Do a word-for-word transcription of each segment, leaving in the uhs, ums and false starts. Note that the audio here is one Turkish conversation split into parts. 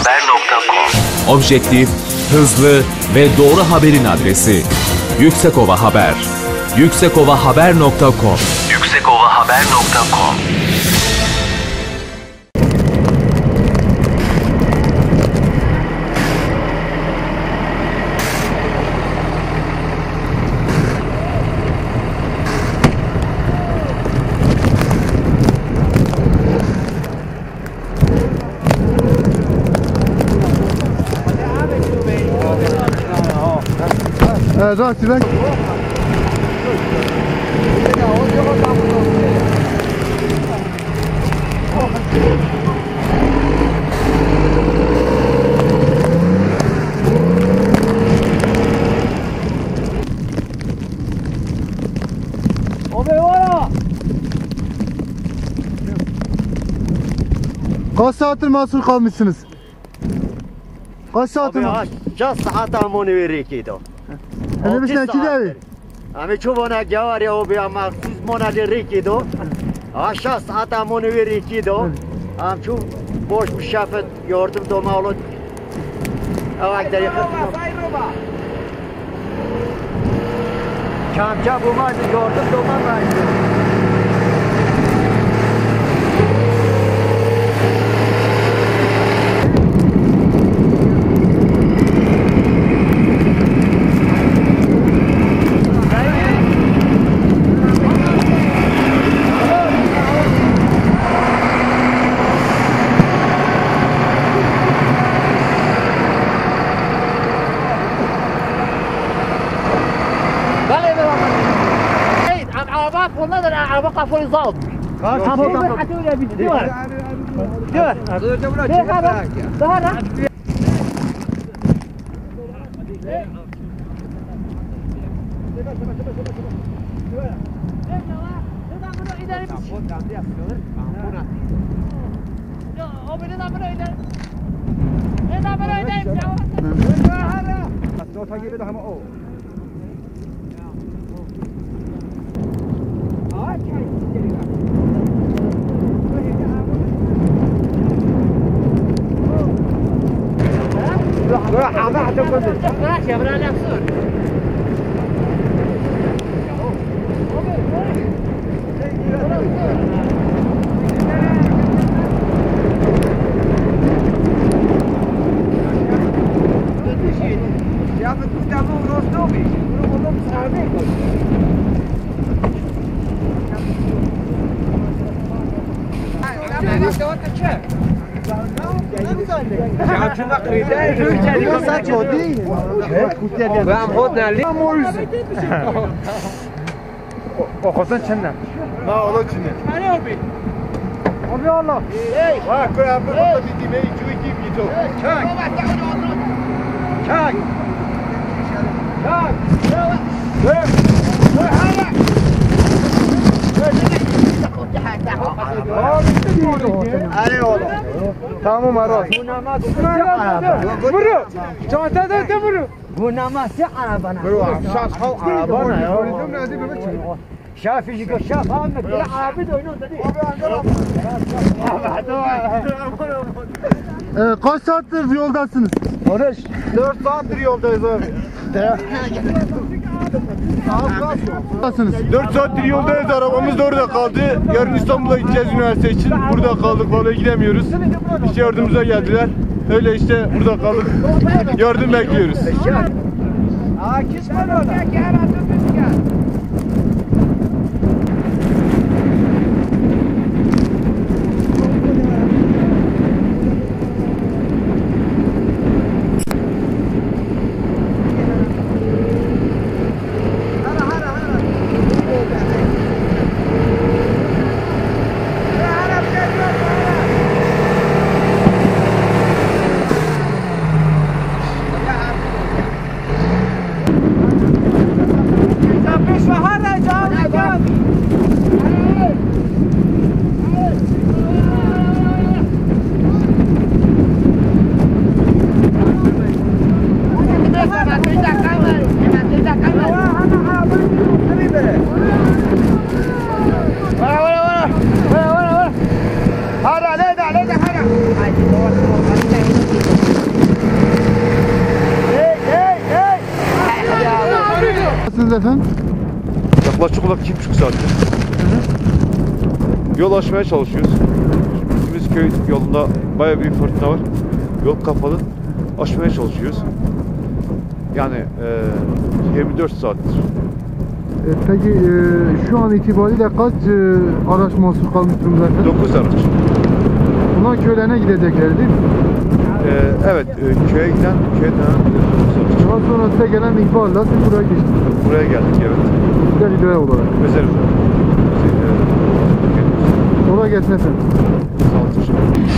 haber nokta com. Objektif, hızlı ve doğru haberin adresi. Yüksekova Haber. yüksekova haber nokta com. yüksekova haber nokta com. Rahat lan. Kaç saattir mahsur kalmışsınız? Kaç saattir? Just saat amoni verikiydi. Hele bir şey kidavi. Ami çubona gavare o bir ama siz mona verikiydi. Aşağı saat amoni verikiydi. Am şu boş müşafet yardım doma olur. Avak deri kısmı. Kamça bu ma yardım doma var. والله انا اوقف ويصاب خلاص حتى ولا بيدي دور دور دور روح عم تقول ماشي يا بني نفسه يا ابن تستعملوا روستومي والله مصابين Ben hodnali. O kosan çenne. Ma ola çenne. Hani abi? Abi Allah. Hey. Va koy abi burada bir dimeyi cuy gibi gito. Çak. Çak. Çak. Dur. Dur hala. Hadi oğlum. Tamam Aras. Bu namaz vuru. Çanta da da vuru. Bu namaz ya arabana. Vuru. Şans hal arabana ya. Şafici ko şaf Ahmet ya abi de oynuyor dedi. Ee, kaç saattir yoldasınız? Barış. dört saattir yoldayız abi. dört saattir yoldayız, arabamız da orada kaldı. Yarın İstanbul'a gideceğiz üniversite için. Burada kaldık, vallahi gidemiyoruz. İşte yardımımıza geldiler. Öyle işte burada kaldık. Yardım bekliyoruz. Aa, kisman orada. efendim? Yaklaşık olarak iki buçuk saattir. Yol açmaya çalışıyoruz. Gittiğimiz köy yolunda bayağı bir fırtına var. Yol kapalı. Açmaya çalışıyoruz. Yani e, yirmi dört saattir. E, peki e, şu an itibariyle kaç e, araç mahsur kalmış durumda efendim? dokuz araç. Bunlar köylerine gidecekler değil mi? E, evet, e, köye giden, köye dönen dokuz araç. Daha sonra size gelen ihbarla siz buraya geçtiniz. Buraya geldik, evet. Güzel idare olarak. Özel olarak. E, Kolay gelsin efendim. Sağ olun, teşekkür ederim.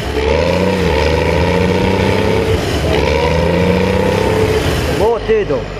Motedo.